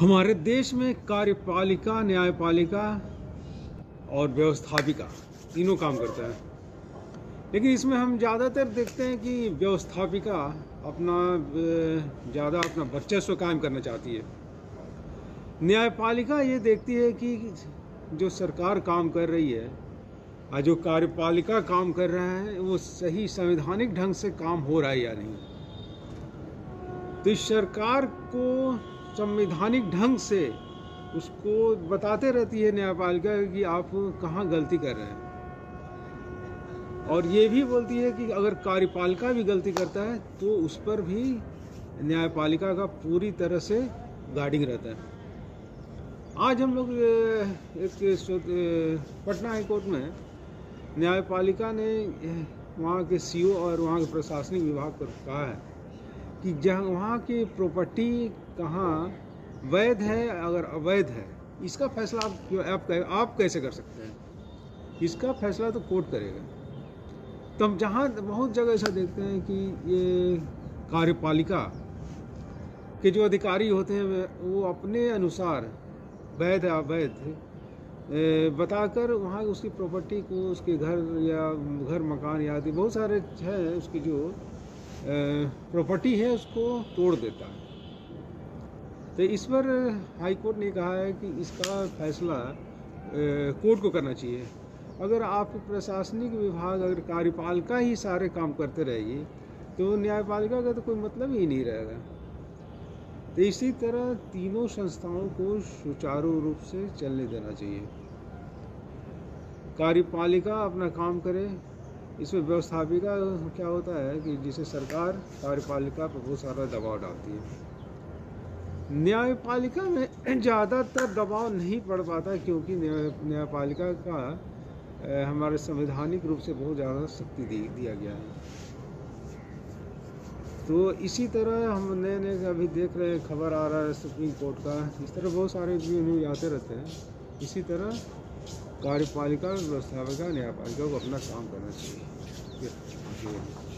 हमारे देश में कार्यपालिका, न्यायपालिका और व्यवस्थापिका तीनों काम करते हैं, लेकिन इसमें हम ज़्यादातर देखते हैं कि व्यवस्थापिका ज़्यादा अपना वर्चस्व कायम करना चाहती है। न्यायपालिका ये देखती है कि जो सरकार काम कर रही है और जो कार्यपालिका काम कर रहा है वो सही संवैधानिक ढंग से काम हो रहा है या नहीं। तो इस सरकार को संवैधानिक ढंग से उसको बताते रहती है न्यायपालिका कि आप कहाँ गलती कर रहे हैं, और ये भी बोलती है कि अगर कार्यपालिका भी गलती करता है तो उस पर भी न्यायपालिका का पूरी तरह से गार्डिंग रहता है। आज हम लोग पटना हाई कोर्ट में न्यायपालिका ने वहाँ के सीओ और वहाँ के प्रशासनिक विभाग पर कहा है कि जहाँ वहाँ की प्रॉपर्टी कहाँ वैध है, अगर अवैध है, इसका फैसला आप कैसे कर सकते हैं? इसका फैसला तो कोर्ट करेगा। तो हम जहाँ बहुत जगह ऐसा देखते हैं कि ये कार्यपालिका के जो अधिकारी होते हैं वो अपने अनुसार वैध है अवैध बताकर वहाँ उसकी प्रॉपर्टी को, उसके घर मकान या आदि बहुत सारे है उसकी जो प्रॉपर्टी है उसको तोड़ देता है। तो इस पर हाई कोर्ट ने कहा है कि इसका फैसला कोर्ट को करना चाहिए। अगर आप प्रशासनिक विभाग, अगर कार्यपालिका ही सारे काम करते रहेगी तो न्यायपालिका का तो कोई मतलब ही नहीं रहेगा। तो इसी तरह तीनों संस्थाओं को सुचारू रूप से चलने देना चाहिए। कार्यपालिका अपना काम करे, इसमें व्यवस्थापिका क्या होता है कि जिसे सरकार कार्यपालिका पर बहुत सारा दबाव डालती है। न्यायपालिका में ज़्यादातर दबाव नहीं पड़ पाता क्योंकि न्यायपालिका का हमारे संवैधानिक रूप से बहुत ज़्यादा शक्ति दिया गया है। तो इसी तरह हम नए अभी देख रहे हैं, खबर आ रहा है सुप्रीम कोर्ट का, इस तरह बहुत सारे न्यूज़ आते रहते हैं। इसी तरह कार्यपालिका, व्यवस्थापिका, न्यायपालिका को अपना काम करना चाहिए।